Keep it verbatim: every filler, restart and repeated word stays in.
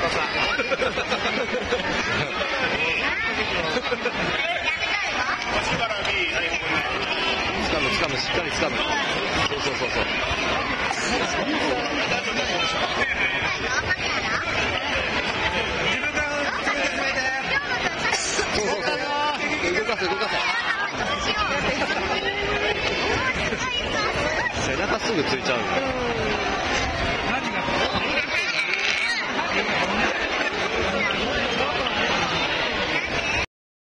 高さ。つかむつかむしっかりつかむ。そうそうそうそう。そうそうそう。動かせ動かせ。背中すぐついちゃう。何が